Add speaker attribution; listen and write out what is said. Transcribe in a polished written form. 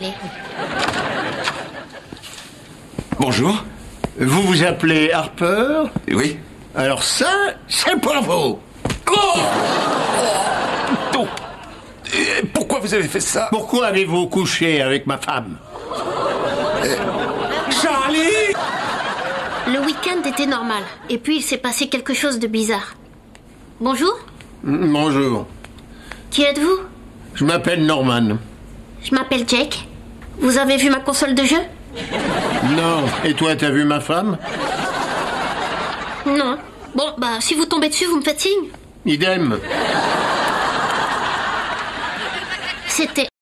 Speaker 1: Bonjour.
Speaker 2: Vous vous appelez Harper?
Speaker 1: Oui.
Speaker 2: Alors ça, c'est pour vous.
Speaker 1: Oh, donc, pourquoi vous avez fait ça?
Speaker 2: Pourquoi avez-vous couché avec ma femme?
Speaker 1: Charlie!
Speaker 3: Le week-end était normal. Et puis il s'est passé quelque chose de bizarre. Bonjour.
Speaker 2: Bonjour.
Speaker 3: Qui êtes-vous?
Speaker 2: Je m'appelle Norman.
Speaker 3: Je m'appelle Jake. Vous avez vu ma console de jeu?
Speaker 2: Non. Et toi, t'as vu ma femme?
Speaker 3: Non. Bon, bah, si vous tombez dessus, vous me faites signe.
Speaker 2: Idem.
Speaker 3: C'était